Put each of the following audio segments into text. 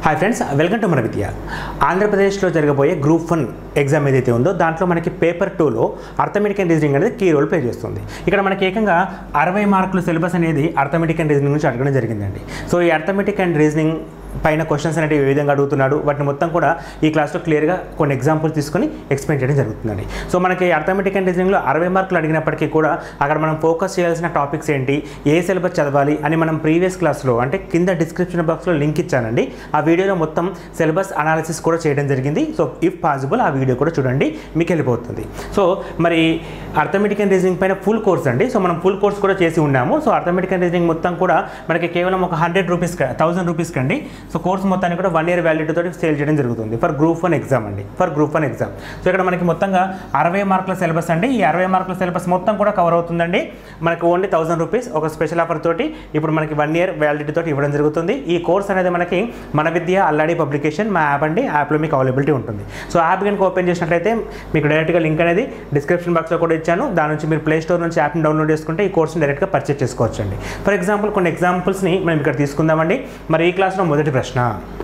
Hi friends, welcome to మన విద్య. ఆంధ్రప్రదేశ్లో జరగబోయే గ్రూప్ 1 ఎగ్జామ్ ఏదైతే ఉందో దాంట్లో మనకి పేపర్ 2లో అర్థమెటిక్ అండ్ రీజనింగ్ అనేది కీ రోల్ ప్లే చేస్తుంది. ఇక్కడ మనకి ఏకంగా 60 మార్కుల సిలబస్ అనేది అర్థమెటిక్ అండ్ రీజనింగ్ నుంచి అడగడం జరిగిందండి. సో ఈ అర్థమెటిక్ అండ్ రీజనింగ్ పైన క్వశ్చన్స్ అనేవి ఏ విధంగా అడుగుతున్నాడు వాటిని మొత్తం కూడా ఈ క్లాస్లో క్లియర్గా కొన్ని ఎగ్జాంపుల్స్ తీసుకొని ఎక్స్ప్లెయిన్ చేయడం జరుగుతుందండి. సో మనకి అర్థమెటిక్ అండ్ రీజనింగ్లో 60 మార్కులు అడిగినప్పటికీ కూడా అక్కడ మనం ఫోకస్ చేయాల్సిన టాపిక్స్ ఏంటి, ఏ సిలబస్ చదవాలి అని మనం ప్రీవియస్ క్లాస్లో అంటే కింద డిస్క్రిప్షన్ బాక్స్లో లింక్ ఇచ్చానండి. ఆ వీడియోలో మొత్తం సిలబస్ అనాలిసిస్ కూడా చేయడం జరిగింది. సో ఇఫ్ పాసిబుల్ ఆ వీడియో కూడా చూడండి, మీకు వెళ్ళిపోతుంది. సో మరి అర్థమెటిక్ అండ్ రీజనింగ్ పైన ఫుల్ కోర్స్ అండి. సో మనం ఫుల్ కోర్స్ కూడా చేసి ఉన్నాము. సో అర్థమెటిక్ అండ్ రీజనింగ్ మొత్తం కూడా మనకి కేవలం ఒక 1000 రూపీస్కి అండి. సో కోర్స్ మొత్తాన్ని కూడా 1 year వ్యాలిడిటీ తోటి సేల్ చేయడం జరుగుతుంది ఫర్ గ్రూప్ 1 ఎగ్జామ్ అండి, ఫర్ గ్రూప్ 1 ఎగ్జామ్. సో ఇక్కడ మనకి మొత్తంగా 60 మార్కుల సిలబస్ అండి. ఈ 60 మార్కుల సిలబస్ మొత్తం కూడా కవర్ అవుతుందండి. మనకి ఓన్లీ 1000 రూపీస్ ఒక స్పెషల్ ఆఫర్ తోటి ఇప్పుడు మనకి 1 year వ్యాలిడిటీ తోటి ఇవ్వడం జరుగుతుంది. ఈ కోర్స్ అనేది మనకి మన విద్య అల్లాడి పబ్లికేషన్ మా యాప్ అండి. యాప్లో మీకు అవైలబిలిటీ ఉంటుంది. సో యాప్ కనుక ఓపెన్ చేసినట్లయితే మీకు డైరెక్ట్గా లింక్ అనేది డిస్క్రిప్షన్ బాక్స్లో కూడా ఇచ్చాను. దాని నుంచి మీరు ప్లే స్టోర్ నుంచి యాప్ని డౌన్లోడ్ చేసుకుంటే ఈ కోర్స్ని డైరెక్ట్గా పర్చేస్ చేసుకోవచ్చండి. ఫర్ ఎగ్జాంపుల్ కొన్ని ఎగ్జాంపుల్స్ని మనం ఇక్కడ తీసుకుందామండి. మరి ఈ క్లాస్లో మొదటి ప్రశ్న,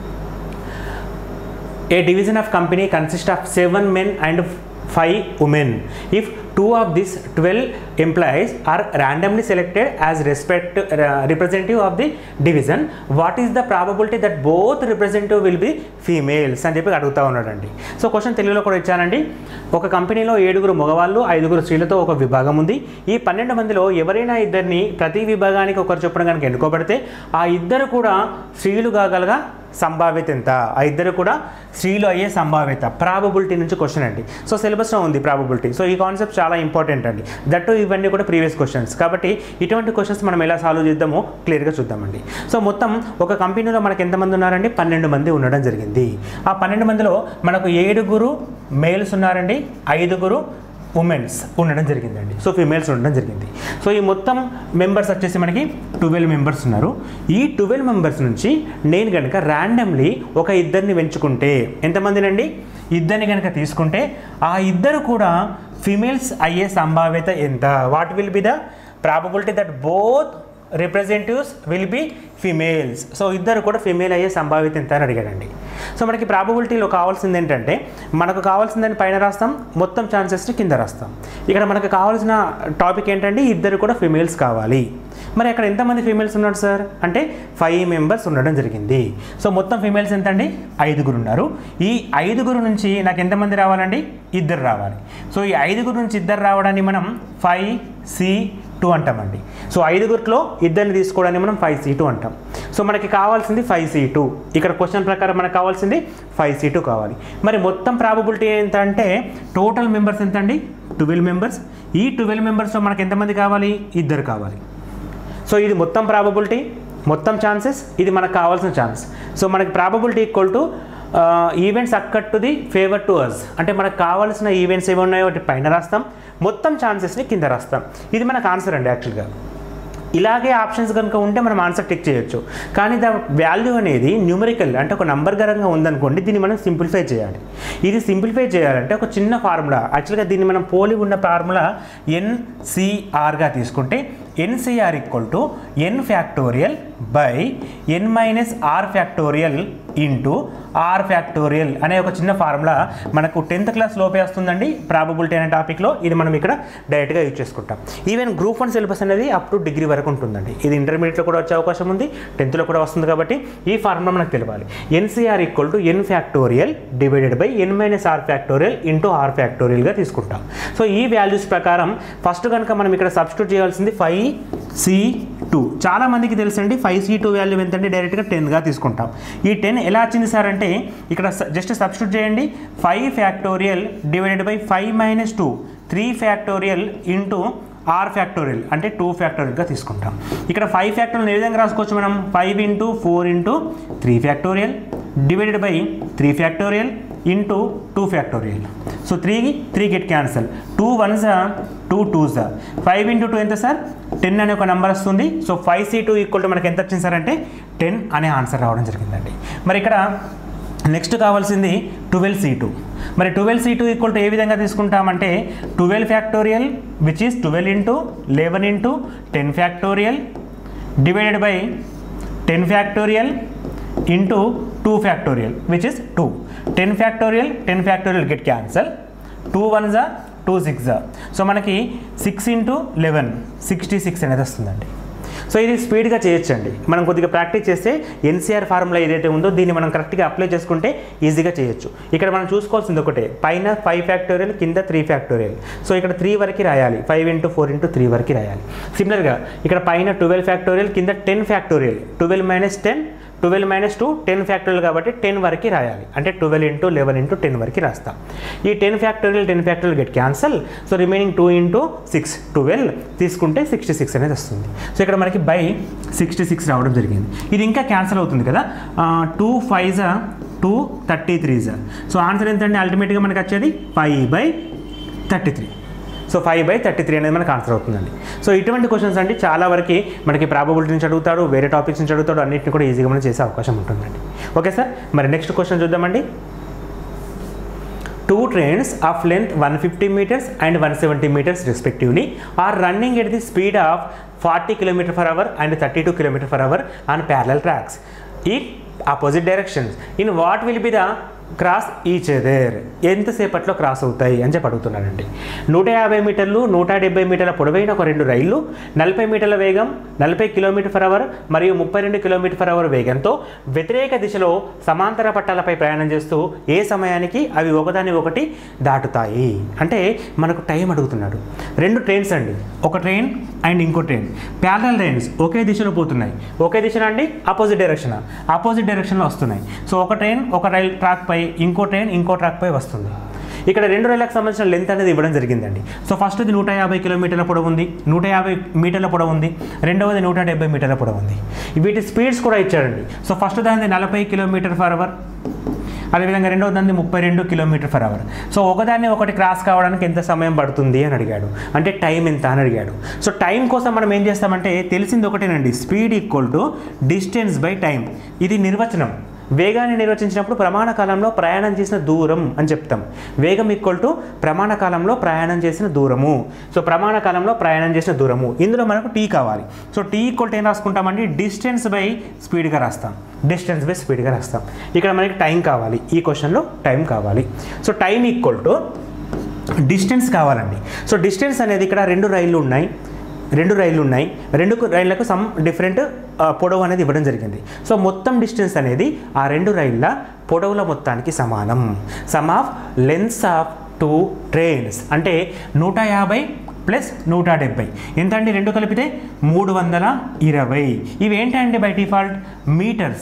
a division of company consists of 7 men and 5 women. If 2 of these 12 employees are randomly selected as representative of the division, what is the probability that both representative will be females అని చెప్పి అడుగుతూ ఉన్నాడండి. So question తెలుగులో కూడా ఇచ్చానండి. ఒక కంపెనీలో 7 మగవాళ్ళు 5 స్త్రీలతో ఒక విభాగం ఉంది. ఈ 12 మందిలో ఎవరైనా ఇద్దరిని ప్రతి విభాగానికి ఒకరు చొప్పున కనుక ఎన్నుకోబడితే ఆ ఇద్దరు కూడా స్త్రీలు కాగలగా సంభావ్యత ఎంత, ఆ ఇద్దరు కూడా స్త్రీలు అయ్యే సంభావ్యత, ప్రాబబిలిటీ నుంచి క్వశ్చన్ అండి. సో సిలబస్లో ఉంది ప్రాబబిలిటీ. సో ఈ కాన్సెప్ట్ చాలా ఇంపార్టెంట్ అండి. దట్టు ఇవన్నీ కూడా ప్రీవియస్ క్వశ్చన్స్ కాబట్టి ఇటువంటి క్వశ్చన్స్ మనం ఎలా సాల్వ్ చేద్దామో క్లియర్గా చూద్దామండి. సో మొత్తం ఒక కంపెనీలో మనకు ఎంతమంది ఉన్నారండి? 12 మంది ఉండడం జరిగింది. ఆ 12 మందిలో మనకు 7 మేల్స్ ఉన్నారండి, 5 ఉమెన్స్ ఉండడం జరిగిందండి. సో ఫీమేల్స్ ఉండడం జరిగింది. సో ఈ మొత్తం మెంబర్స్ వచ్చేసి మనకి 12 మెంబర్స్ ఉన్నారు. ఈ 12 మెంబర్స్ నుంచి నేను కనుక ర్యాండమ్లీ ఒక ఇద్దరిని ఎంచుకుంటే ఎంతమందినండి? ఇద్దరిని కనుక తీసుకుంటే ఆ ఇద్దరు కూడా ఫీమేల్స్ అయ్యే సంభావ్యత ఎంత? What will be the probability that both representatives will be females. So ఇద్దరు కూడా ఫీమేల్ అయ్యే సంభావ్యత ఎంత అని అడిగాడండి. సో మనకి ప్రాబబిలిటీలో కావాల్సింది ఏంటంటే మనకు కావాల్సిందని పైన రాస్తాం, మొత్తం ఛాన్సెస్ని కింద రాస్తాం. ఇక్కడ మనకు కావాల్సిన టాపిక్ ఏంటంటే ఇద్దరు కూడా ఫీమేల్స్ కావాలి. మరి అక్కడ ఎంతమంది ఫీమేల్స్ ఉన్నారు సార్ అంటే 5 మెంబర్స్ ఉండడం జరిగింది. సో మొత్తం ఫీమేల్స్ ఎంత అండి? 5 ఉన్నారు. ఈ 5 నుంచి నాకు ఎంతమంది రావాలండి? 2 రావాలి. సో ఈ 5 నుంచి 2 రావడాన్ని మనం 5C2 అంటామండి. సో 5లో ఇద్దరిని తీసుకోవడాన్ని మనం 5C2 అంటాం. సో మనకి కావాల్సింది 5C2. ఇక్కడ క్వశ్చన్ ప్రకారం మనకు కావాల్సింది 5C2 కావాలి. మరి మొత్తం ప్రాబబిలిటీ ఎంత అంటే టోటల్ మెంబర్స్ ఎంత అండి? 12 మెంబర్స్. ఈ 12 మెంబర్స్లో మనకి ఎంతమంది కావాలి? 2 కావాలి. సో ఇది మొత్తం ప్రాబబిలిటీ, మొత్తం ఛాన్సెస్, ఇది మనకు కావాల్సిన ఛాన్స్. సో మనకి probability equal to events occur to the favour to us. అంటే మనకు కావాల్సిన ఈవెంట్స్ ఏమి ఉన్నాయో వాటి పైన రాస్తాం, మొత్తం ఛాన్సెస్ని కింద రాస్తాం. ఇది మనకు ఆన్సర్ అండి. యాక్చువల్గా ఇలాగే ఆప్షన్స్ కనుక ఉంటే మనం ఆన్సర్ టిక్ చేయొచ్చు. కానీ ద వాల్యూ అనేది న్యూమరికల్ అంటే ఒక నంబర్ గరంగా ఉందనుకోండి, దీన్ని మనం సింప్లిఫై చేయాలి. ఇది సింప్లిఫై చేయాలంటే ఒక చిన్న ఫార్ములా, యాక్చువల్గా దీన్ని మనం పోలి ఉన్న ఫార్ములా NCRగా తీసుకుంటే NCR equal to n factorial by n minus r factorial into r factorial అనే ఒక చిన్న ఫార్ములా మనకు 10th క్లాస్ లోపే వస్తుందండి ప్రాబబిలిటీ అనే టాపిక్లో. ఇది మనం ఇక్కడ డైరెక్ట్గా యూజ్ చేసుకుంటాం. ఈవెన్ గ్రూప్ 1 సిలబస్ అనేది అప్ టు డిగ్రీ వరకు ఉంటుందండి. ఇది ఇంటర్మీడియట్లో కూడా వచ్చే అవకాశం ఉంది, 10thలో కూడా వస్తుంది. కాబట్టి ఈ ఫార్ములా మనకు తెలియాలి. NCR equal to n factorial divided by n minus r factorial into r ఫ్యాక్టోరియల్గా తీసుకుంటాం. సో ఈ వాల్యూస్ ప్రకారం ఫస్ట్ కనుక మనం ఇక్కడ సబ్స్టిట్యూట్ చేయాల్సింది 5C2. చాలా మందికి తెలుసండి 5C2 వాల్యూ ఎంతంటే డైరెక్ట్గా 10గా తీసుకుంటాం. ఈ 10 ఎలా వచ్చింది సార్ అంటే ఇక్కడ జస్ట్ సబ్స్టిట్యూట్ చేయండి. 5 factorial divided by 5 minus 2 3 factorial into r factorial అంటే 2 ఫ్యాక్టోరియల్గా తీసుకుంటాం. ఇక్కడ 5 ఫ్యాక్టోరియల్ ఏ విధంగా రాసుకోవచ్చు మనం? 5 into 4 into 3 factorial divided by 3 factorial into 2 factorial. So 3 get cancel, 2 1s 2 2s. 5 into 2 ఎంత సార్? 10 అనే ఒక నెంబర్ వస్తుంది. సో 5C2 ఈక్వల్ టు మనకి ఎంత వచ్చింది సార్ అంటే 10 అనే ఆన్సర్ రావడం జరిగిందండి. మరి ఇక్కడ నెక్స్ట్ కావాల్సింది 12C2. మరి 12C2 ఈక్వల్ టు ఏ విధంగా తీసుకుంటామంటే 12 factorial which is 12 into 11 into 10 factorial divided by 10 factorial into 2 factorial which is 2. 10 factorial get cancel. 2 1s are 2 6s are. So మనకి 6 into 11 66 అనేది వస్తుందండి. సో ఇది స్పీడ్గా చేయొచ్చండి. మనం కొద్దిగా ప్రాక్టీస్ చేస్తే ఎన్సీఆర్ ఫార్ములా ఏదైతే ఉందో దీన్ని మనం కరెక్ట్గా అప్లై చేసుకుంటే ఈజీగా చేయొచ్చు. ఇక్కడ మనం చూసుకోవాల్సింది ఒకటే, పైన 5 ఫ్యాక్టోరియల్ కింద 3 ఫ్యాక్టోరియల్. సో ఇక్కడ 3 వరకు రాయాలి, 5 into 4 into 3 వరకు రాయాలి. సిమిలర్గా ఇక్కడ పైన 12 ఫ్యాక్టోరియల్ కింద 10 ఫ్యాక్టోరియల్, 12 minus 10 12 minus 2 10 ఫ్యాక్టోరియల్ కాబట్టి 10 వరకు రాయాలి, అంటే 12 into 11 into 10 వరకు రాస్తాం. ఈ 10 factorial get cancel. So remaining 2 into 6 12 తీసుకుంటే 66 అనేది వస్తుంది. సో ఇక్కడ మనకి బై 66 రావడం జరిగింది. ఇది ఇంకా క్యాన్సల్ అవుతుంది కదా, 2 5s 2 33s. సో ఆన్సర్ ఎంతండి అల్టిమేట్గా మనకి వచ్చేది 5/33. సో 5/33 అనేది మనకు ఆన్సర్ అవుతుందండి. సో ఇటువంటి క్వశ్చన్స్ అండి చాలా వరకు మనకి ప్రాబబిలిటీ నుంచి అడుగుతాడు, వేరే టాపిక్స్ నుంచి అడుగుతాడు, అన్నింటిని కూడా ఈజీగా మనం చేసే అవకాశం ఉంటుందండి. ఓకే సార్, మరి నెక్స్ట్ క్వశ్చన్ చూద్దామండి. 2 trains of length 150 meters and 170 meters respectively are running at the speed of 40 km/h and 32 km/h on parallel tracks in opposite directions. In what will be the cross each other? ఎంతసేపట్లో క్రాస్ అవుతాయి అని చెప్పి అడుగుతున్నారండి. 150 మీటర్లు 170 మీటర్ల పొడవైన ఒక 2 రైళ్లు 40 మీటర్ల వేగం 40 km/h మరియు 32 km/h వేగంతో వ్యతిరేక దిశలో సమాంతర పట్టాలపై ప్రయాణం చేస్తూ ఏ సమయానికి అవి ఒకదాని ఒకటి దాటుతాయి అంటే మనకు టైం అడుగుతున్నాడు. 2 ట్రైన్స్ అండి, ఒక ట్రైన్ అండ్ ఇంకో ట్రైన్ ప్యారలల్ ట్రైన్స్ ఒకే దిశలో పోతున్నాయి. ఒకే దిశ అండి, ఆపోజిట్ డైరెక్షన్లో వస్తున్నాయి. సో ఒక ట్రైన్ ఒక రైల్ ట్రాక్ పై, ఇంకో ట్రైన్ ఇంకో ట్రాక్ పై వస్తుంది. ఇక్కడ 2 రైళ్ళకి సంబంధించిన లెంత్ అనేది ఇవ్వడం జరిగిందండి. సో ఫస్ట్ది 150 కిలోమీటర్ల పొడవు ఉంది, 150 మీటర్ల పొడవు ఉంది. రెండవది 170 మీటర్ల పొడవు ఉంది. వీటి స్పీడ్స్ కూడా ఇచ్చారండి. సో ఫస్ట్ దానిది 40 km/h, అదేవిధంగా రెండవ దాన్ని 32 km/h. సో ఒకదాన్ని ఒకటి క్రాస్ కావడానికి ఎంత సమయం పడుతుంది అని అడిగాడు, అంటే టైం ఎంత అని అడిగాడు. సో టైం కోసం మనం ఏం చేస్తామంటే తెలిసింది ఒకటేనండి, speed equal to distance by time. ఇది నిర్వచనం. వేగాన్ని నిర్వచించినప్పుడు ప్రమాణ కాలంలో ప్రయాణం చేసిన దూరం అని చెప్తాం. వేగం ఈక్వల్ టు ప్రమాణ కాలంలో ప్రయాణం చేసిన దూరము. సో ప్రమాణ కాలంలో ప్రయాణం చేసిన దూరము, ఇందులో మనకు టీ కావాలి. సో టీ ఈక్వల్ టు ఏం రాసుకుంటామండి, డిస్టెన్స్ బై స్పీడ్గా రాస్తాం. ఇక్కడ మనకి టైం కావాలి, ఈ క్వశ్చన్లో టైం కావాలి. So time equal to distance కావాలండి. సో డిస్టెన్స్ అనేది ఇక్కడ 2 రైళ్ళు ఉన్నాయి, 2 రైళ్లకు సమ్ డిఫరెంట్ పొడవు అనేది ఇవ్వడం జరిగింది. సో మొత్తం డిస్టెన్స్ అనేది ఆ 2 రైళ్ళ పొడవుల మొత్తానికి సమానం. Sum of lengths of 2 trains అంటే 150 ప్లస్ 170 ఎంత అండి, 2 కలిపితే 320. ఇవేంటండి బై డిఫాల్ట్ మీటర్స్,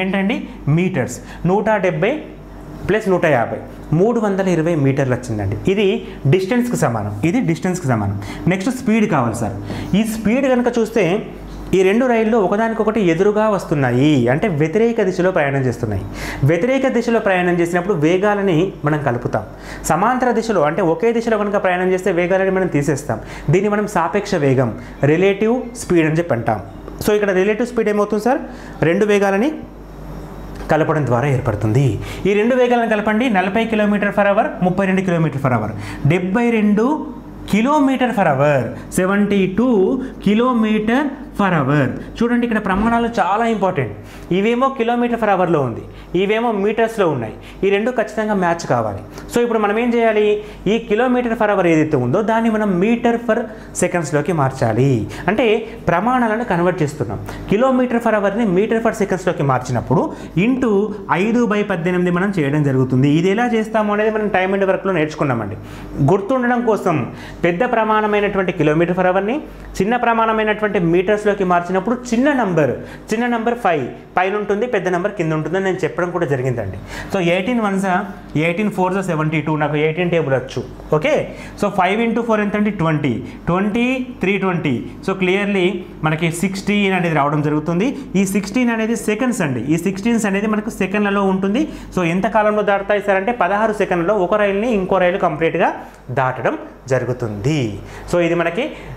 170 ప్లస్ 150 320 మీటర్లు వచ్చిందండి. ఇది డిస్టెన్స్కి సమానం. నెక్స్ట్ స్పీడ్ కావాలి సార్. ఈ స్పీడ్ కనుక చూస్తే ఈ 2 రైళ్ళు ఒకదానికొకటి ఎదురుగా వస్తున్నాయి, అంటే వ్యతిరేక దిశలో ప్రయాణం చేస్తున్నాయి. వ్యతిరేక దిశలో ప్రయాణం చేసినప్పుడు వేగాలని మనం కలుపుతాం. సమాంతర దిశలో అంటే ఒకే దిశలో కనుక ప్రయాణం చేస్తే వేగాలని మనం తీసేస్తాం. దీన్ని మనం సాపేక్ష వేగం, రిలేటివ్ స్పీడ్ అని చెప్పి అంటాం. సో ఇక్కడ రిలేటివ్ స్పీడ్ ఏమవుతుంది సార్, 2 వేగాలని కలపడం ద్వారా ఏర్పడుతుంది. ఈ 2 వేగాలను కలపండి, 40 km/h 32 km/h 72 km/h 72 km/h. చూడండి ఇక్కడ ప్రమాణాలు చాలా ఇంపార్టెంట్. ఇవేమో km/h ఉంది, ఇవేమో మీటర్స్లో ఉన్నాయి. ఈ 2 ఖచ్చితంగా మ్యాచ్ కావాలి. సో ఇప్పుడు మనం ఏం చేయాలి, ఈ km/h ఏదైతే ఉందో దాన్ని మనం మీటర్ ఫర్ సెకండ్స్లోకి మార్చాలి. అంటే ప్రమాణాలను కన్వర్ట్ చేస్తున్నాం. km/hని మీటర్ ఫర్ సెకండ్స్లోకి మార్చినప్పుడు ఇంటూ 5/18 మనం చేయడం జరుగుతుంది. ఇది ఎలా చేస్తాము అనేది మనం టైమ్ అండ్ వర్క్లో నేర్చుకున్నామండి. గుర్తుండడం కోసం పెద్ద ప్రమాణమైనటువంటి km/hని చిన్న ప్రమాణమైనటువంటి మీటర్స్లోకి మార్చినప్పుడు చిన్న నంబర్ 5 పైన ఉంటుంది, పెద్ద నెంబర్ కింద ఉంటుందని నేను చెప్పడం కూడా జరిగిందండి. సో 18 1s 18 4s 72, నాకు 18 టేబుల్ వచ్చు. ఓకే, సో 5 into 4 ఎంత అండి 20 320. సో క్లియర్లీ మనకి 16 అనేది రావడం జరుగుతుంది. ఈ 16 అనేది సెకండ్స్ అండి. ఈ 16 అనేది మనకు సెకండ్లలో ఉంటుంది. సో ఎంత కాలంలో దాటుతాయి సార్ అంటే 16 సెకండ్లలో ఒక రైలుని ఇంకో రైలు కంప్లీట్గా దాటడం జరుగుతుంది. సో ఇది మనకి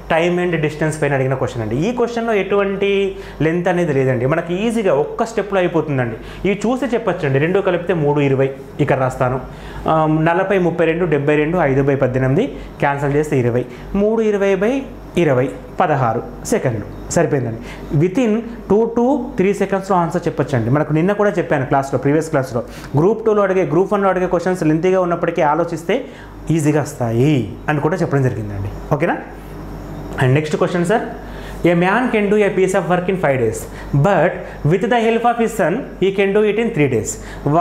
టైమ్ అండ్ డిస్టెన్స్ పైన అడిగిన క్వశ్చన్ అండి. ఈ క్వశ్చన్లో ఎటువంటి లెంత్ అనేది లేదండి, మనకి ఈజీగా ఒక్క స్టెప్లో అయిపోతుందండి. ఇవి చూసి చెప్పచ్చండి. 2 కలిపితే 3 20 ఇక్కడ రాస్తాను. 40 32 72 5/18 క్యాన్సిల్ చేస్తే 20 3 20/20 16 సెకండ్లు సరిపోయిందండి. వితిన్ 2 to 3 సెకండ్స్లో ఆన్సర్ చెప్పొచ్చండి. మనకు నిన్న కూడా చెప్పాను క్లాస్లో, ప్రీవియస్ క్లాస్లో గ్రూప్ 2లో అడిగే, గ్రూప్ 1లో అడిగే క్వశ్చన్స్ లెంతీగా ఉన్నప్పటికీ ఆలోచిస్తే ఈజీగా వస్తాయి అని కూడా చెప్పడం జరిగిందండి. ఓకేనా. And next question sir, a man can do a piece of work in 5 days but with the help of his son he can do it in 3 days.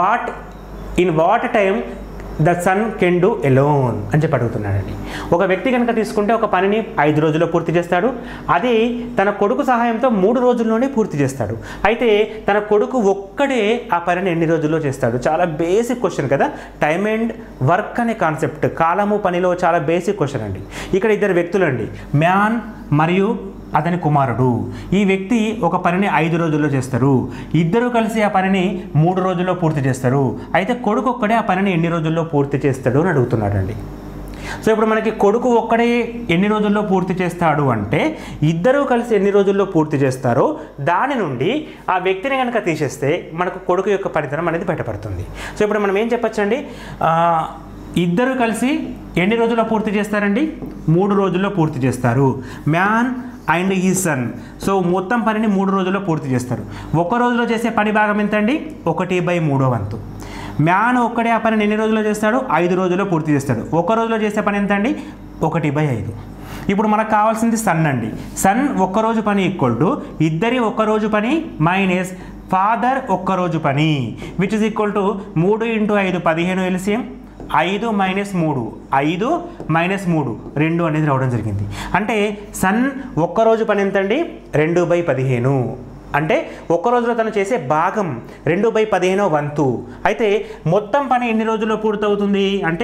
In what time the son can do alone అని చెప్పి అడుగుతున్నాడండి. ఒక వ్యక్తి కనుక తీసుకుంటే ఒక పనిని 5 రోజుల్లో పూర్తి చేస్తాడు. అది తన కొడుకు సహాయంతో 3 రోజుల్లోనే పూర్తి చేస్తాడు. అయితే తన కొడుకు ఒక్కడే ఆ పనిని ఎన్ని రోజుల్లో చేస్తాడు? చాలా బేసిక్ క్వశ్చన్ కదా. టైమ్ అండ్ వర్క్ అనే కాన్సెప్ట్ కాలము పనిలో చాలా బేసిక్ క్వశ్చన్ అండి. ఇక్కడ 2 వ్యక్తులు అండి, మ్యాన్ మరియు అతని కుమారుడు. ఈ వ్యక్తి ఒక పనిని 5 రోజుల్లో చేస్తారు. ఇద్దరు కలిసి ఆ పనిని 3 రోజుల్లో పూర్తి చేస్తారు. అయితే కొడుకు ఒక్కడే ఆ పనిని ఎన్ని రోజుల్లో పూర్తి చేస్తాడు అని అడుగుతున్నాడండి. సో ఇప్పుడు మనకి కొడుకు ఒక్కడే ఎన్ని రోజుల్లో పూర్తి చేస్తాడు అంటే ఇద్దరూ కలిసి ఎన్ని రోజుల్లో పూర్తి చేస్తారో దాని నుండి ఆ వ్యక్తిని కనుక తీసేస్తే మనకు కొడుకు యొక్క పనితనం అనేది బయటపడుతుంది. సో ఇప్పుడు మనం ఏం చెప్పచ్చండి, ఇద్దరు కలిసి ఎన్ని రోజుల్లో పూర్తి చేస్తారండి? 3 రోజుల్లో పూర్తి చేస్తారు. Man and he son. So మొత్తం పనిని 3 రోజుల్లో పూర్తి చేస్తారు. ఒక రోజులో చేసే పని భాగం ఎంత అండి? 1/3 వంతు. మ్యాన్ ఒక్కడే ఆ పనిని ఎన్ని రోజుల్లో చేస్తాడు? 5 రోజుల్లో పూర్తి చేస్తాడు. ఒక రోజులో చేసే పని ఎంత అండి? 1/5. ఇప్పుడు మనకు కావాల్సింది సన్ అండి. సన్ ఒక్కరోజు పని ఈక్వల్ టు ఇద్దరి ఒక్కరోజు పని మైనస్ ఫాదర్ ఒక్కరోజు పని which is equal to 3 × 5 15 LCM 5 - 3 5 - 3 2 అనేది రావడం జరిగింది. అంటే సన్ ఒక్కరోజు పని ఎంతండి? 2/15. అంటే ఒక్క రోజులో తను చేసే భాగం 2/15 వంతు. అయితే మొత్తం పని ఎన్ని రోజుల్లో పూర్తవుతుంది అంటే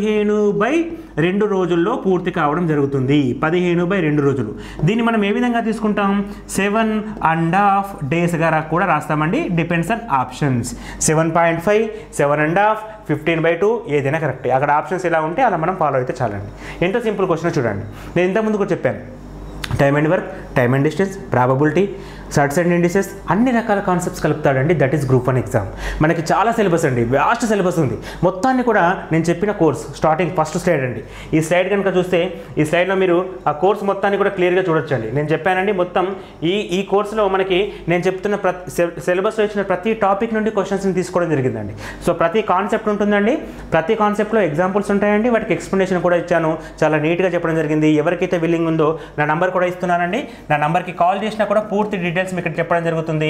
15/2 రోజుల్లో పూర్తి కావడం జరుగుతుంది. 15/2 రోజులు. దీన్ని మనం ఏ విధంగా తీసుకుంటాం? 7.5 డేస్గా కూడా రాస్తామండి. Depends on options. 7.5 7.5 15/2 ఏదైనా కరెక్ట్. అక్కడ ఆప్షన్స్ ఎలా ఉంటే అలా మనం ఫాలో అయితే చాలండి. ఎంతో సింపుల్ క్వశ్చన్ చూడండి. నేను ఇంతకుముందు కూడా చెప్పాను, time and work, time and distance, probability, surds and indices అన్ని రకాల కాన్సెప్ట్స్ కలుపుతాడండి. That is group 1 exam. మనకి చాలా సిలబస్ అండి, వ్యాస్ట్ సిలబస్ ఉంది. మొత్తాన్ని కూడా నేను చెప్పిన కోర్స్ స్టార్టింగ్ ఫస్ట్ స్లైడ్ అండి. ఈ స్లైడ్ కనుక చూస్తే ఈ స్లైడ్లో మీరు ఆ కోర్స్ మొత్తాన్ని కూడా క్లియర్గా చూడొచ్చండి. నేను చెప్పానండి మొత్తం ఈ కోర్సులో మనకి నేను చెప్తున్న సిలబస్లో ఇచ్చిన ప్రతి టాపిక్ నుండి క్వశ్చన్స్ని తీసుకోవడం జరిగిందండి. సో ప్రతి కాన్సెప్ట్ ఉంటుందండి. ప్రతి కాన్సెప్ట్లో ఎగ్జాంపుల్స్ ఉంటాయండి. వాటికి ఎక్స్ప్లెనేషన్ కూడా ఇచ్చాను. చాలా నీట్గా చెప్పడం జరిగింది. ఎవరికైతే విల్లింగ్ ఉందో నా నంబర్ కూడా ఇస్తున్నానండి. నా నంబర్కి కాల్ చేసినా కూడా పూర్తి డీటెయిల్స్ మీకు ఇక్కడ చెప్పడం జరుగుతుంది.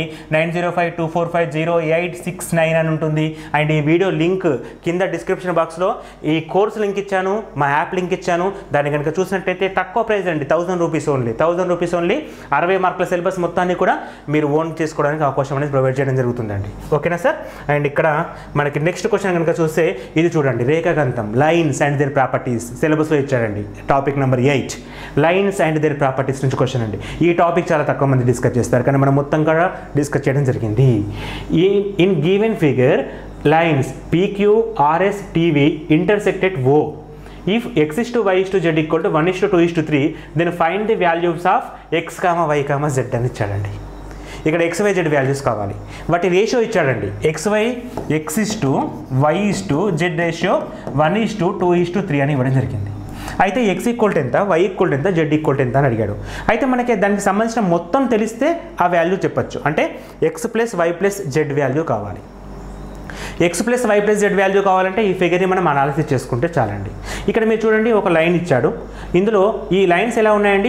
9052450869 అని ఉంటుంది. అండ్ ఈ వీడియో లింక్ కింద డిస్క్రిప్షన్ బాక్స్లో ఈ కోర్స్ లింక్ ఇచ్చాను, మా యాప్ లింక్ ఇచ్చాను. దాన్ని కనుక చూసినట్టయితే తక్కువ ప్రైస్ అండి, 1000 రూపీస్ ఓన్లీ. 1000 రూపీస్ ఓన్లీ 60 మార్కుల సిలబస్ మొత్తాన్ని కూడా మీరు ఓన్ చేసుకోవడానికి అవకాశం అనేది ప్రొవైడ్ చేయడం జరుగుతుందండి. ఓకేనా సార్. అండ్ ఇక్కడ మనకి నెక్స్ట్ క్వశ్చన్ కనుక చూస్తే ఇది చూడండి, రేఖాగంతం, లైన్స్ అండ్ దేర్ ప్రాపర్టీస్ సిలబస్లో ఇచ్చారండి. Topic number 8 lines and their properties నుంచి క్వశ్చన్ అండి. ఈ టాపిక్ చాలా తక్కువ మంది డిస్కస్ చేస్తారు కానీ మనం మొత్తం కూడా డిస్కస్ చేయడం జరిగింది. In given figure lines PQRS TV intersected O. If x is to y is to z equal to 1 is to 2 is to 3 then find the values of x, y, z అని ఇచ్చాడండి. ఇక్కడ XYZ values కావాలి. వాటి ratio ఇచ్చాడండి. x is to y is to z ratio 1 is to 2 is to 3 అని ఇవ్వడం జరిగింది. అయితే x ఈక్వల్ ఎంత, y ఈక్వల్ ఎంత, z ఈక్వల్ ఎంత అని అడిగాడు. అయితే మనకి దానికి సంబంధించిన మొత్తం తెలిస్తే ఆ వాల్యూ చెప్పచ్చు. అంటే x + y + z వాల్యూ కావాలి. x + y + z వాల్యూ కావాలంటే ఈ ఫిగర్ని మనం అనాలిసిస్ చేసుకుంటే చాలండి. ఇక్కడ మీరు చూడండి, ఒక లైన్ ఇచ్చాడు. ఇందులో ఈ లైన్స్ ఎలా ఉన్నాయండి?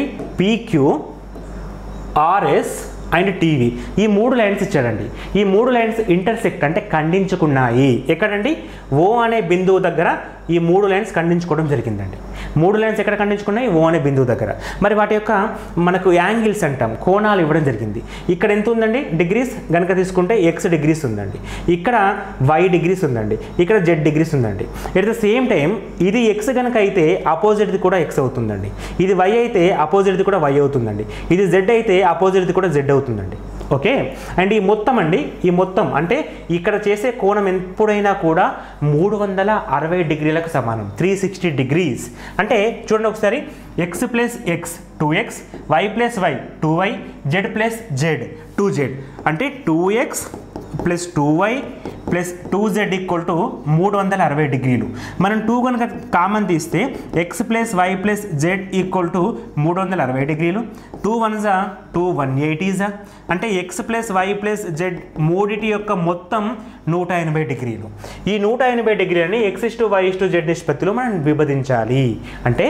PQRS అండ్ TV ఈ 3 లైన్స్ ఇచ్చాడండి. ఈ 3 లైన్స్ ఇంటర్సెక్ట్ అంటే ఖండించుకున్నాయి. ఎక్కడండి? O అనే బిందువు దగ్గర ఈ 3 లైన్స్ ఖండించుకోవడం జరిగిందండి. 3 లైన్స్ ఎక్కడ ఖండించుకున్నాయి? O అనే బిందువు దగ్గర. మరి వాటి యొక్క మనకు యాంగిల్స్ అంటాం, కోణాలు ఇవ్వడం జరిగింది. ఇక్కడ ఎంత ఉందండి? డిగ్రీస్ కనుక తీసుకుంటే x డిగ్రీస్ ఉందండి, ఇక్కడ y డిగ్రీస్ ఉందండి, ఇక్కడ z డిగ్రీస్ ఉందండి. ఎట్ ద సేమ్ టైం ఇది x కనుక అయితే అపోజిట్ది కూడా x అవుతుందండి. ఇది y అయితే అపోజిట్ది కూడా y అవుతుందండి. ఇది z అయితే అపోజిట్ది కూడా z అవుతుందండి. ఓకే. అండ్ ఈ మొత్తం అండి, ఈ మొత్తం అంటే ఇక్కడ చేసే కోణం ఎప్పుడైనా కూడా 360 డిగ్రీలకు సమానం, 360 డిగ్రీస్. అంటే చూడండి ఒకసారి, x plus x 2x, y plus y 2y, z plus z 2z, అంటే 2x plus 2y plus 2z equal to 360 డిగ్రీలు. మనం 2 కనుక కామన్ తీస్తే x plus y plus z equal to 360 డిగ్రీలు. 2 1s 2 180s, అంటే x plus y plus z మూడిటి యొక్క మొత్తం 180 డిగ్రీలు. ఈ 180 డిగ్రీలని x:y:z నిష్పత్తిలో మనం విభజించాలి. అంటే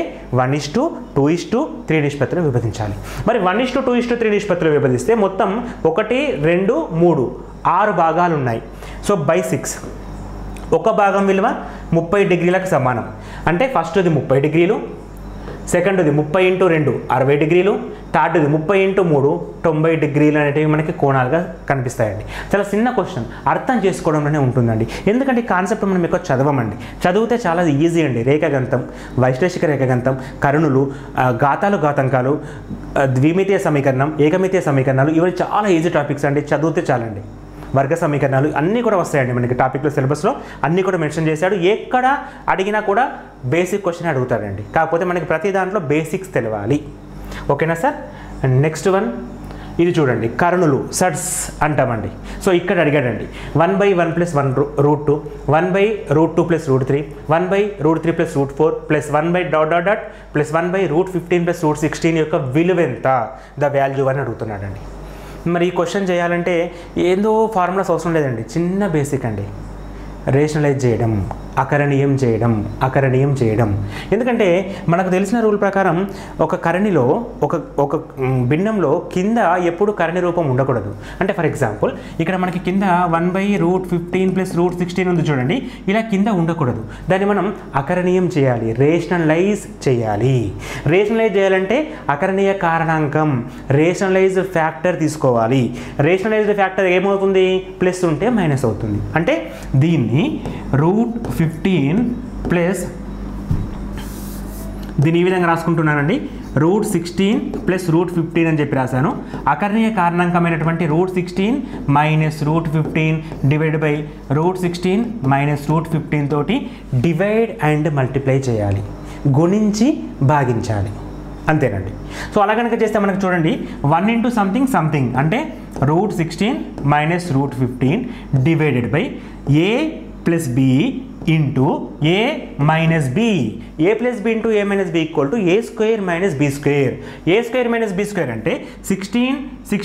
1:2:3 నిష్పత్తిలో విభజించాలి. మరి 1:2:3 నిష్పత్తిలో విభజిస్తే మొత్తం 1 2 3 6 భాగాలు ఉన్నాయి. సో బై 6, ఒక భాగం విలువ 30 డిగ్రీలకు సమానం. అంటే ఫస్ట్ది 30 డిగ్రీలు, సెకండ్ది 30 × 2 60 డిగ్రీలు, థర్డ్ది 30 × 3 90 డిగ్రీలు అనేటివి మనకి కోణాలుగా కనిపిస్తాయండి. చాలా చిన్న క్వశ్చన్, అర్థం చేసుకోవడంలోనే ఉంటుందండి. ఎందుకంటే ఈ కాన్సెప్ట్ మనం ఎక్కువ చదవమండి, చదివితే చాలా ఈజీ అండి. రేఖాగంతం, వైశ్లేషిక రేఖాగంతం, కర్ణులు, ఘాతాలు, ఘాతాంకాలు, ద్విమితీయ సమీకరణం, ఏకమితీయ సమీకరణాలు, ఇవన్నీ చాలా ఈజీ టాపిక్స్ అండి. చదివితే చాలండి. వర్గ సమీకరణాలు అన్నీ కూడా వస్తాయండి మనకి టాపిక్లో, సిలబస్లో అన్నీ కూడా మెన్షన్ చేశాడు. ఎక్కడ అడిగినా కూడా బేసిక్ క్వశ్చన్ అడుగుతాడండి. కాకపోతే మనకి ప్రతి దాంట్లో బేసిక్స్ తెలవాలి. ఓకేనా సార్? నెక్స్ట్ వన్ ఇది చూడండి, కర్ణులు సడ్స్ అంటామండి. సో ఇక్కడ అడిగాడండి 1/1 + 1 √2, 1/√2 + √3, 1/√3 + √4 ప్లస్ 1/... ప్లస్ 1/√15 + √16 యొక్క విలువ ఎంత, ద వాల్యూ అని అడుగుతున్నాడండి. మరి ఈ క్వశ్చన్ చేయాలంటే ఏందో ఫార్ములాస్ అవసరం లేదండి, చిన్న బేసిక్ అండి. రేషనలైజ్ చేయడం, అకరణీయం చేయడం. ఎందుకంటే మనకు తెలిసిన రూల్ ప్రకారం ఒక కరణిలో, ఒక భిన్నంలో కింద ఎప్పుడు కరణి రూపం ఉండకూడదు. అంటే ఫర్ ఎగ్జాంపుల్ ఇక్కడ మనకి కింద 1/√15 + √16 ఉంది చూడండి, ఇలా కింద ఉండకూడదు. దాన్ని మనం అకరణీయం చేయాలి, రేషనలైజ్ చేయాలంటే అకరణీయ కారణాంకం, రేషనలైజ్ ఫ్యాక్టర్ తీసుకోవాలి. రేషనలైజ్డ్ ఫ్యాక్టర్ ఏమవుతుంది? ప్లస్ ఉంటే మైనస్ అవుతుంది. అంటే దీన్ని √15 ప్లస్, దీన్ని ఈ విధంగా రాసుకుంటున్నానండి, √16 + √15 అని చెప్పి రాశాను. అకరణీయ కారణాంకమైనటువంటి √16 - √15 డివైడ్ బై √16 - √15 తోటి డివైడ్ అండ్ మల్టిప్లై చేయాలి, గుణించి భాగించాలి, అంతేనండి. సో అలా కనుక చేస్తే మనకు చూడండి 1 × సంథింగ్ అంటే √16 - √15 divided by a + b into a minus b. a plus b into a minus b equal to a square minus b square. a square minus b square అంటే 16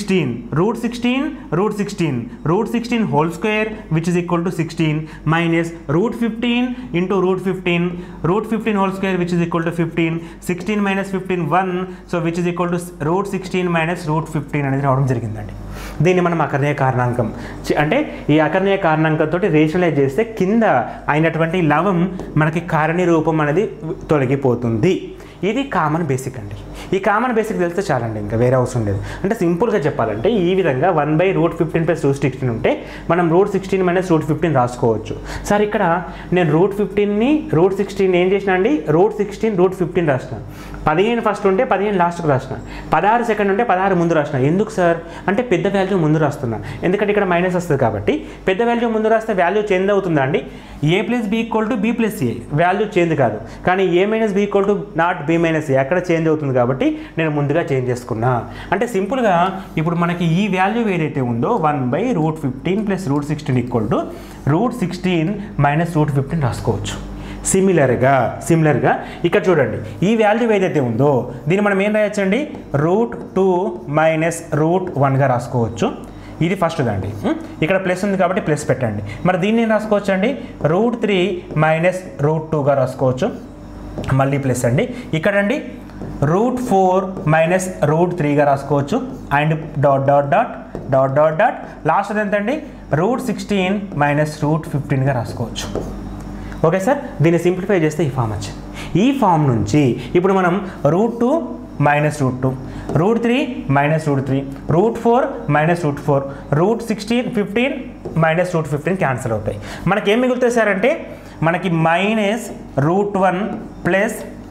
√16 whole square which is equal to 16 minus √15 into √15 whole square which is equal to 15. 16 minus 15 1, so which is equal to √16 minus √15 అనేది రావడం జరిగిందండి. దీన్ని మనం అకర్ణీయ కారణాంకం అంటే ఈ అకర్ణీయ కారణాంకంతో రేషనలైజ్ చేస్తే కింద అయినటువంటి లవం మనకి కారణీ రూపం అనేది తొలగిపోతుంది. ఇది కామన్ బేసిక్ అండి. ఈ కామన్ బేసిక్ తెలిస్తే చాలండి, ఇంకా వేరే అవసరం లేదు. అంటే సింపుల్గా చెప్పాలంటే ఈ విధంగా 1/√15 + √16 ఉంటే మనం √16 - √15 రాసుకోవచ్చు. సార్ ఇక్కడ నేను √15ని √16 ఏం చేసిన అండి, √16 √15 రాసిన. 15 ఫస్ట్ ఉంటే 15 లాస్ట్కి రాసిన, 16 సెకండ్ ఉంటే 16 ముందు రాసిన. ఎందుకు సార్ అంటే పెద్ద వాల్యూ ముందు రాస్తున్నా, ఎందుకంటే ఇక్కడ మైనస్ వస్తుంది కాబట్టి. పెద్ద వాల్యూ ముందు రాస్తే వాల్యూ చేంజ్ అవుతుందా అండి? a + b = b + a, value change కాదు. కానీ a - b = not b - a, అక్కడ చేంజ్ అవుతుంది కాబట్టి నేను ముందుగా చేంజ్ చేసుకున్నా. అంటే సింపుల్గా ఇప్పుడు మనకి ఈ వాల్యూ ఏదైతే ఉందో 1/√15 + √16 = √16 - √15 రాసుకోవచ్చు. సిమిలర్గా ఇక్కడ చూడండి ఈ వాల్యూ ఏదైతే ఉందో దీన్ని మనం ఏం రాయొచ్చండి, √2 - √1గా రాసుకోవచ్చు. ఇది ఫస్ట్ దండి. ఇక్కడ ప్లస్ ఉంది కాబట్టి ప్లస్ పెట్టండి. మరి దీన్ని ఏం రాసుకోవచ్చు అండి, √3 - √2గా రాసుకోవచ్చు. మళ్ళీ ప్లస్ అండి. ఇక్కడండి √4 - √3గా రాసుకోవచ్చు. అండ్ డాట్ లాస్ట్ ఎంతండి, √16 - √15గా రాసుకోవచ్చు. ఓకే సార్, దీన్ని సింప్లిఫై చేస్తే ఈ ఫామ్ వచ్చింది. ఈ ఫామ్ నుంచి ఇప్పుడు మనం √2 - √2, √3 - √3, √4 - √4, √16 15 - √15 క్యాన్సిల్ అవుతాయి. మనకి ఏం మిగులుతాయి సార్ అంటే మనకి -√1 +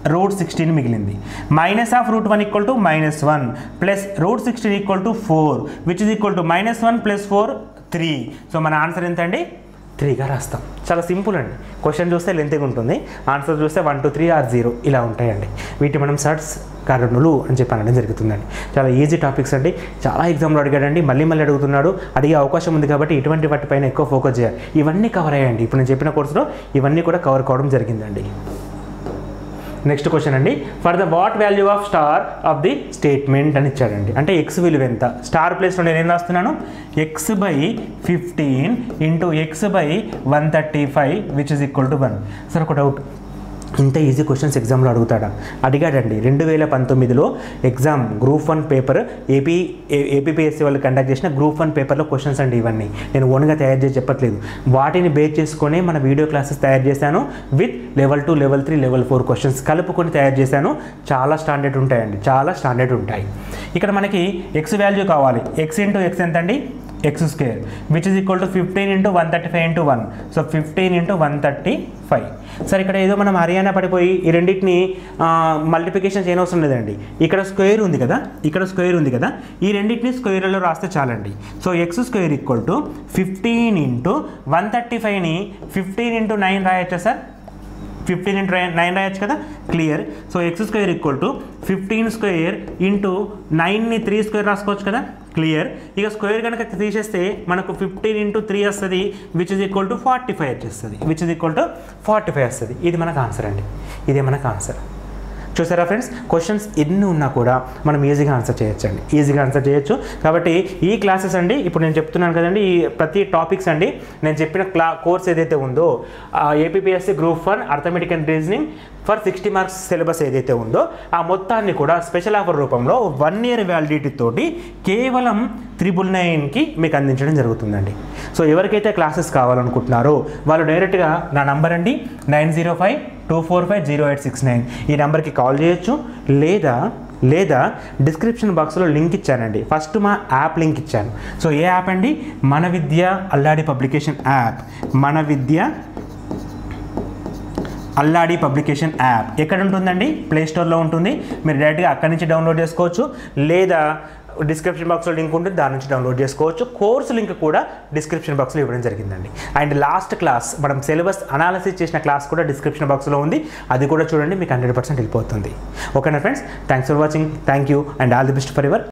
రూట్ 16 మిగిలింది. Minus of root 1 equal to -1 plus root 16 equal to 4 which is equal to -1 plus 4 3. So మన ఆన్సర్ ఎంత అండి? 3గా రాస్తాం. చాలా సింపుల్ అండి. క్వశ్చన్ చూస్తే లెంత్గా ఉంటుంది, ఆన్సర్ చూస్తే 1 2 3 ఆర్ 0 ఇలా ఉంటాయండి. వీటి మనం సర్ట్స్ కారణులు అని చెప్పి అనడం జరుగుతుందండి. చాలా ఈజీ టాపిక్స్ అండి. చాలా ఎగ్జామ్లో అడిగాడండి, మళ్ళీ అడుగుతున్నాడు. అడిగే అవకాశం ఉంది కాబట్టి ఇటువంటి వాటిపైన ఎక్కువ ఫోకస్ చేయాలి. ఇవన్నీ కవర్ అయ్యాయండి. ఇప్పుడు నేను చెప్పిన కోర్సులో ఇవన్నీ కూడా కవర్ కావడం జరిగిందండి. నెక్స్ట్ క్వశ్చన్ అండి, for the what value of star of the statement అని ఇచ్చాడండి. అంటే ఎక్స్ విలువ ఎంత? స్టార్ ప్లేస్లో నేను ఏం రాస్తున్నాను? x/15 into x/135 which is equal to 1. Sir ఒక డౌట్, ఇంత ఈజీ క్వశ్చన్స్ ఎగ్జామ్లో అడుగుతాడా? అడిగాడండి. 2019లో ఎగ్జామ్ గ్రూప్ 1 పేపర్ ఏపీపీఎస్సీ వాళ్ళు కండక్ట్ చేసిన గ్రూప్ 1 పేపర్లో క్వశ్చన్స్ అండి ఇవన్నీ. నేను ఓన్గా తయారు చేసి చెప్పట్లేదు, వాటిని బేస్ చేసుకొని మన వీడియో క్లాసెస్ తయారు చేశాను. With level 2, level 3, level 4 questions కలుపుకొని తయారు చేశాను. చాలా స్టాండర్డ్ ఉంటాయండి, చాలా స్టాండర్డ్ ఉంటాయి. ఇక్కడ మనకి ఎక్స్ వాల్యూ కావాలి. ఎక్స్ ఇంటూ ఎక్స్ ఎంత అండి? x² which is equal to 15 into 135 into 1. So 15 into 135. సరే ఇక్కడ ఏదో మనం హర్యానా పడిపోయి ఈ రెండింటిని మల్టిప్లికేషన్ చేయనవసరం లేదండి. ఇక్కడ స్క్వేర్ ఉంది కదా, ఇక్కడ స్క్వేర్ ఉంది కదా, ఈ రెండింటిని స్క్వేర్లో రాస్తే చాలండి. So x² equal to 15 into 135ని 15 ఇంటూ 9 రాయొచ్చా సార్? 15 ఇంటూ 9 రాయొచ్చు కదా, clear. So x² equal to 15² into 9ని 3² రాసుకోవచ్చు కదా, క్లియర్. ఇక స్క్వేర్ కనుక తీసేస్తే మనకు 15 ఇంటూ 3 వస్తుంది విచ్ ఇస్ ఈక్వల్ టు 45 వచ్చేస్తుంది, విచ్ ఇస్ ఈక్వల్ టు 45 వస్తుంది. ఇది మనకు ఆన్సర్ అండి, ఇదే మనకు ఆన్సర్. చూసారా ఫ్రెండ్స్, క్వశ్చన్స్ ఎన్ని ఉన్నా కూడా మనం ఈజీగా ఆన్సర్ చేయొచ్చండి, ఈజీగా ఆన్సర్ చేయొచ్చు. కాబట్టి ఈ క్లాసెస్ అండి, ఇప్పుడు నేను చెప్తున్నాను కదండి, ఈ ప్రతి టాపిక్స్ అండి నేను చెప్పిన కోర్స్ ఏదైతే ఉందో APPSC group 1 arithmetic and reasoning for 60 marks syllabus ఏదైతే ఉందో ఆ మొత్తాన్ని కూడా స్పెషల్ ఆఫర్ రూపంలో 1 ఇయర్ వ్యాలిడిటీ తోటి కేవలం 999కి మీకు అందించడం జరుగుతుందండి. సో ఎవరికైతే క్లాసెస్ కావాలనుకుంటున్నారో వాళ్ళు డైరెక్ట్గా నా నంబర్ అండి 9052450869 ఈ నెంబర్కి కాల్ చేయొచ్చు. లేదా డిస్క్రిప్షన్ బాక్స్లో లింక్ ఇచ్చానండి. ఫస్ట్ మా యాప్ లింక్ ఇచ్చాను. సో ఏ యాప్ అండి? మన విద్య అల్లాడి పబ్లికేషన్ యాప్. మన విద్య అల్లాడి పబ్లికేషన్ యాప్ ఎక్కడ ఉంటుందండి? ప్లే స్టోర్లో ఉంటుంది. మీరు డైరెక్ట్గా అక్కడి నుంచి డౌన్లోడ్ చేసుకోవచ్చు, లేదా డిస్క్రిప్షన్ బాక్స్లో లింక్ ఉంటుంది, దాని నుంచి డౌన్లోడ్ చేసుకోవచ్చు. కోర్సు లింక్ కూడా డిస్క్రిప్షన్ బాక్స్లో ఇవ్వడం జరిగిందండి. అండ్ లాస్ట్ క్లాస్ మనం సిలబస్ అనాలిసిస్ చేసిన క్లాస్ కూడా డిస్క్రిప్షన్ బాక్స్లో ఉంది, అది కూడా చూడండి, మీకు 100% వెళ్ళిపోతుంది. ఓకేనా friends, thanks for watching, thank you and all the best for your